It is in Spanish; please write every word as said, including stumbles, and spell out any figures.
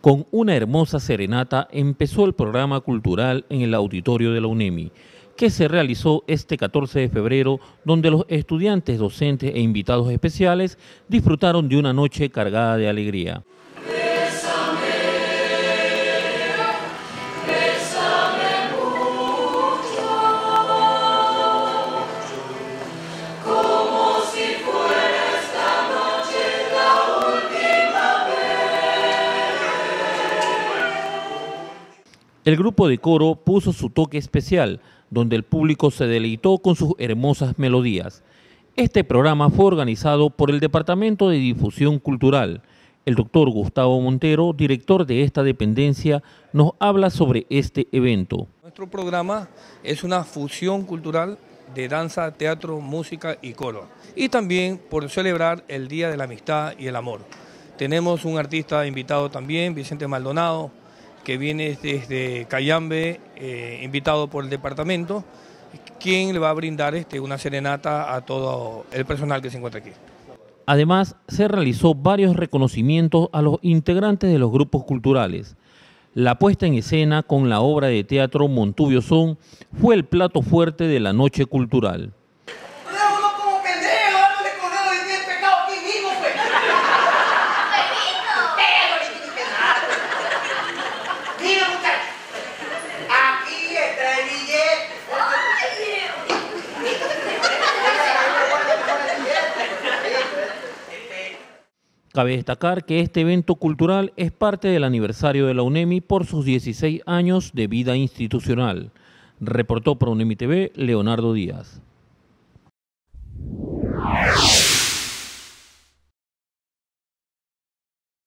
Con una hermosa serenata empezó el programa cultural en el auditorio de la UNEMI, que se realizó este catorce de febrero, donde los estudiantes, docentes e invitados especiales disfrutaron de una noche cargada de alegría. El grupo de coro puso su toque especial, donde el público se deleitó con sus hermosas melodías. Este programa fue organizado por el Departamento de Difusión Cultural. El doctor Gustavo Montero, director de esta dependencia, nos habla sobre este evento. Nuestro programa es una fusión cultural de danza, teatro, música y coro. Y también por celebrar el Día de la Amistad y el Amor. Tenemos un artista invitado también, Vicente Maldonado, que viene desde Cayambe, eh, invitado por el departamento, quien le va a brindar este, una serenata a todo el personal que se encuentra aquí. Además, se realizó varios reconocimientos a los integrantes de los grupos culturales. La puesta en escena con la obra de teatro Montubio Son fue el plato fuerte de la noche cultural. Cabe destacar que este evento cultural es parte del aniversario de la UNEMI por sus dieciséis años de vida institucional. Reportó para UNEMI T V, Leonardo Díaz.